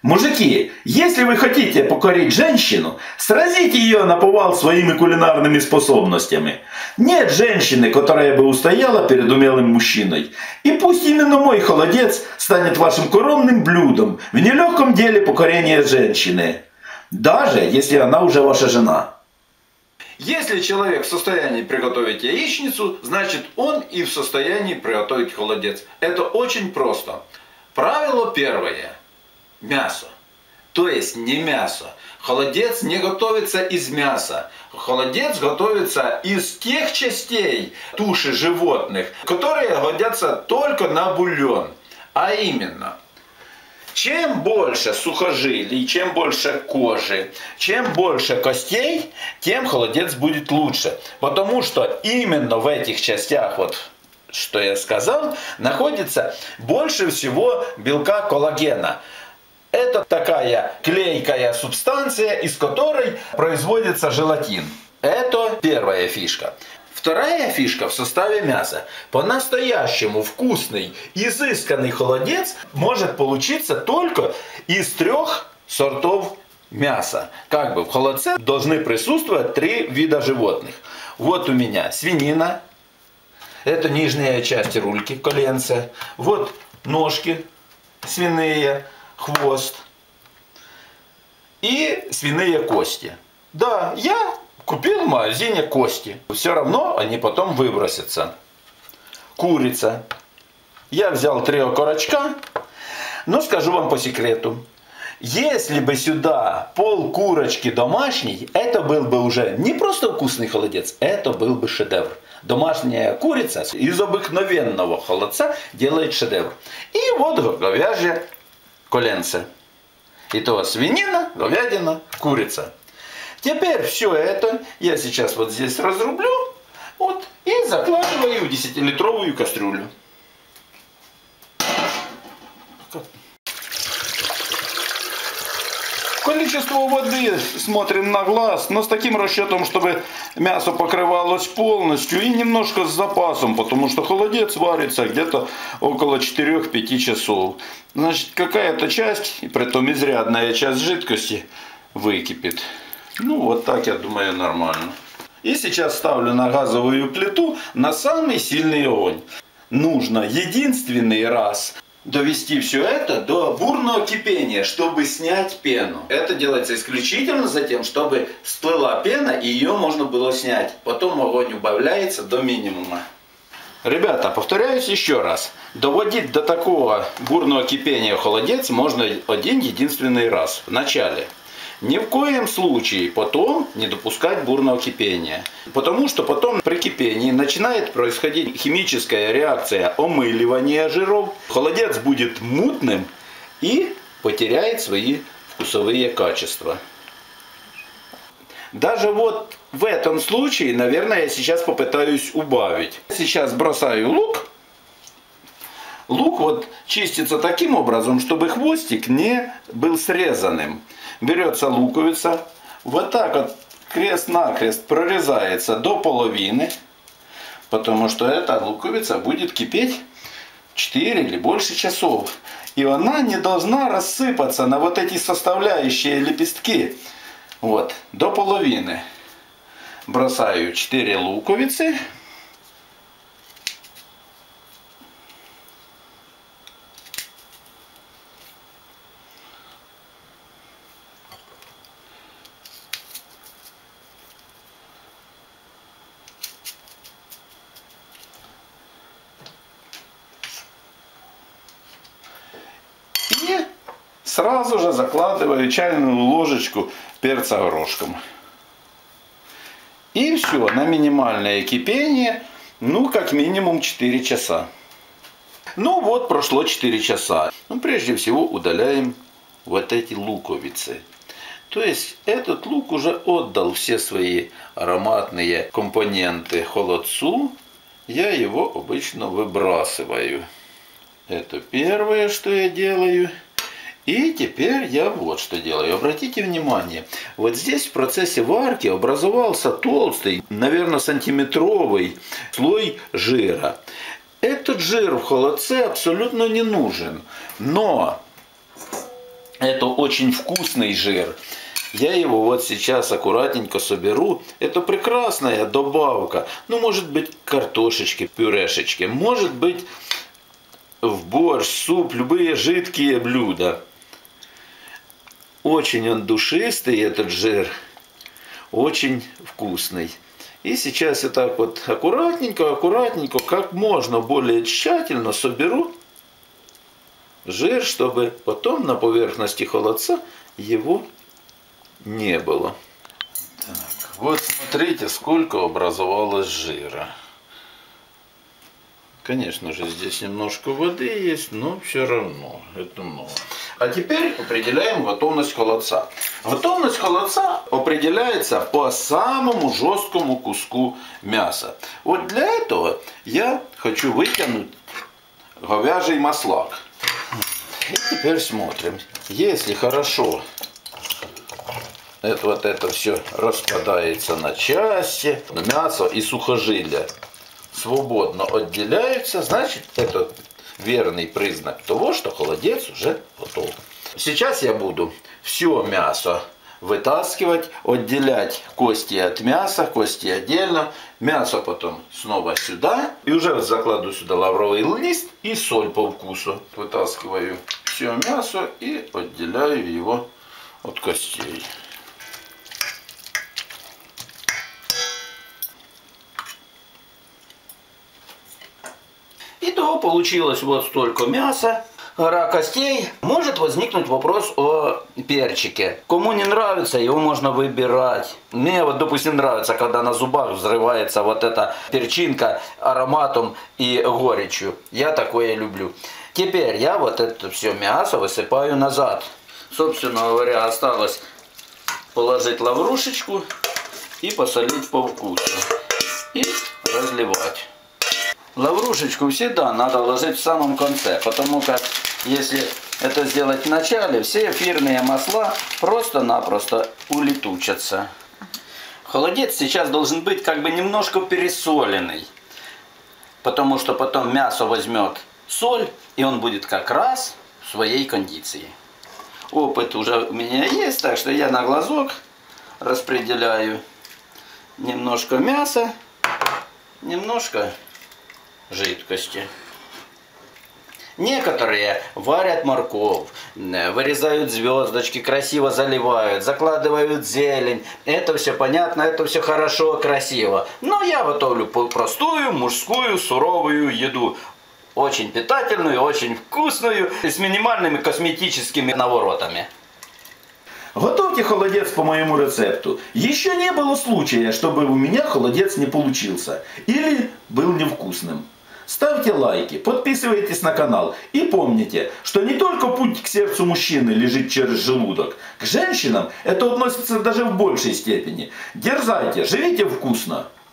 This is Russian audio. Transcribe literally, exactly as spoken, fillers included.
Мужики, если вы хотите покорить женщину, сразите ее наповал своими кулинарными способностями. Нет женщины, которая бы устояла перед умелым мужчиной. И пусть именно мой холодец станет вашим коронным блюдом в нелегком деле покорения женщины. Даже если она уже ваша жена. Если человек в состоянии приготовить яичницу, значит он и в состоянии приготовить холодец. Это очень просто. Правило первое. Мясо. То есть не мясо. Холодец не готовится из мяса. Холодец готовится из тех частей туши животных, которые годятся только на бульон. А именно, чем больше сухожилий, чем больше кожи, чем больше костей, тем холодец будет лучше. Потому что именно в этих частях, вот что я сказал, находится больше всего белка коллагена. Это такая клейкая субстанция, из которой производится желатин. Это первая фишка. Вторая фишка в составе мяса. По-настоящему вкусный, изысканный холодец может получиться только из трех сортов мяса. Как бы в холодце должны присутствовать три вида животных. Вот у меня свинина. Это нижняя часть рульки, коленца. Вот ножки свиные. Хвост и свиные кости. Да, я купил в магазине кости. Все равно они потом выбросятся. Курица. Я взял три окорочка. Но скажу вам по секрету. Если бы сюда пол курочки домашней, это был бы уже не просто вкусный холодец, это был бы шедевр. Домашняя курица из обыкновенного холодца делает шедевр. И вот говяжье коленце. Итого свинина, говядина, курица. Теперь все это я сейчас вот здесь разрублю вот, и закладываю в десятилитровую кастрюлю. Количество воды смотрим на глаз, но с таким расчетом, чтобы мясо покрывалось полностью и немножко с запасом, потому что холодец варится где-то около четырёх-пяти часов. Значит, какая-то часть, и притом изрядная часть жидкости выкипит. Ну, вот так, я думаю, нормально. И сейчас ставлю на газовую плиту на самый сильный огонь. Нужно единственный раз довести все это до бурного кипения, чтобы снять пену. Это делается исключительно за тем, чтобы всплыла пена и ее можно было снять. Потом огонь убавляется до минимума. Ребята, повторяюсь еще раз. Доводить до такого бурного кипения холодец можно один единственный раз. В начале. Ни в коем случае потом не допускать бурного кипения. Потому что потом при кипении начинает происходить химическая реакция омыливания жиров. Холодец будет мутным и потеряет свои вкусовые качества. Даже вот в этом случае, наверное, я сейчас попытаюсь убавить. Сейчас бросаю лук. Лук вот чистится таким образом, чтобы хвостик не был срезанным. Берется луковица, вот так вот крест-накрест прорезается до половины, потому что эта луковица будет кипеть четыре или больше часов. И она не должна рассыпаться на вот эти составляющие лепестки. Вот, до половины. Бросаю четыре луковицы. И сразу же закладываю чайную ложечку перца горошком. И все, на минимальное кипение, ну как минимум четыре часа. Ну вот, прошло четыре часа. Ну, прежде всего удаляем вот эти луковицы. То есть этот лук уже отдал все свои ароматные компоненты холодцу. Я его обычно выбрасываю. Это первое, что я делаю. И теперь я вот что делаю. Обратите внимание, вот здесь в процессе варки образовался толстый, наверное, сантиметровый слой жира. Этот жир в холодце абсолютно не нужен. Но Это очень вкусный жир. Я его вот сейчас аккуратненько соберу. Это прекрасная добавка. Ну, может быть, картошечки, пюрешечки. Может быть, в борщ, суп, любые жидкие блюда. Очень он душистый, этот жир. Очень вкусный. И сейчас я так вот аккуратненько, аккуратненько, как можно более тщательно соберу жир, чтобы потом на поверхности холодца его не было. Так, вот смотрите, сколько образовалось жира. Конечно же, здесь немножко воды есть, но все равно это много. А теперь определяем готовность холодца. Готовность холодца определяется по самому жесткому куску мяса. Вот для этого я хочу вытянуть говяжий маслак. И теперь смотрим. Если хорошо это, вот это все распадается на части, мясо и сухожилия свободно отделяются, значит, это верный признак того, что холодец уже готов. Сейчас я буду все мясо вытаскивать, отделять кости от мяса, кости отдельно, мясо потом снова сюда, и уже закладу сюда лавровый лист и соль по вкусу. Вытаскиваю все мясо и отделяю его от костей. Итого получилось вот столько мяса, гора костей. Может возникнуть вопрос о перчике. Кому не нравится, его можно выбирать. Мне вот, допустим, нравится, когда на зубах взрывается вот эта перчинка ароматом и горечью. Я такое люблю. Теперь я вот это все мясо высыпаю назад. Собственно говоря, осталось положить лаврушечку и посолить по вкусу. И разливать. Лаврушечку всегда надо ложить в самом конце, потому как если это сделать в начале, все эфирные масла просто-напросто улетучатся. Холодец сейчас должен быть как бы немножко пересоленный, потому что потом мясо возьмет соль, и он будет как раз в своей кондиции. Опыт уже у меня есть, так что я на глазок распределяю немножко мяса, немножко жидкости. Некоторые варят морковь, вырезают звездочки, красиво заливают, закладывают зелень. Это все понятно, это все хорошо, красиво. Но я готовлю простую, мужскую, суровую еду. Очень питательную, очень вкусную, с минимальными косметическими наворотами. Готовьте холодец по моему рецепту. Еще не было случая, чтобы у меня холодец не получился или был невкусным. Ставьте лайки, подписывайтесь на канал и помните, что не только путь к сердцу мужчины лежит через желудок. К женщинам это относится даже в большей степени. Дерзайте, живите вкусно.